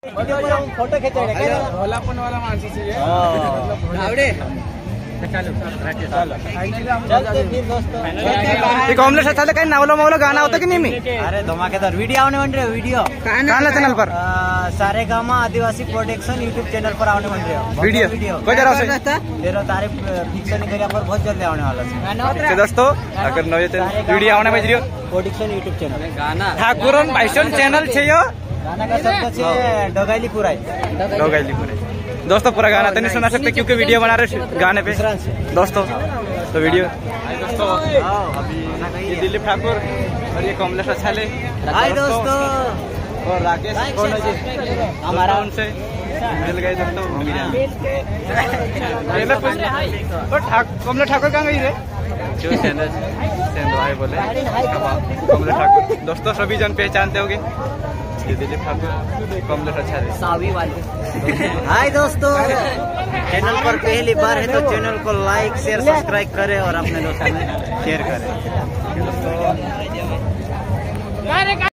Photo खींचे भोलापन वाला माणूस है कॉमलेट अच्छा काही नावलं मावलं गाणं होतं की नाही मी अरे धमाकेदार वीडियो आने बन रहे हो वीडियो काला चैनल पर सारेगामा आदिवासी प्रोडक्शन यूट्यूब चैनल पर आने बन रहे हो वीडियो कोई जरा से तेरा तारीफ फिक्स नहीं करिया पर बहुत जल्दी आने वाला है तो दोस्तों अगर नवे वीडियो आने में प्रोडक्शन यूट्यूब चैनल गाना ठाकुरन भाईसन चैनल छे यो गाना का शब्द छे डोगाईलीपुराई दोस्तों पूरा गाना तो नहीं सुना सकते क्योंकि वीडियो बना रहे गाने पे दोस्तों तो वीडियो दोस्तों अभी ये दिलीप ठाकुर और ये कमलेश अच्छाले हाय दोस्तों और राकेश कौन है जी हमारा उनसे मिल गए दोस्तों कमलेश ठाकुर कहाँ गई रे जो सेंदो भाई बोले कमलेश ठाकुर दोस्तों सभी जन पहचानते होंगे ये दिलीप ठाकुर कमलेश अच्छाले सावी वाले हाय दोस्तों चैनल पर पहली बार है तो चैनल को लाइक शेयर सब्सक्राइब करें और अपने दोस्तों में शेयर करें।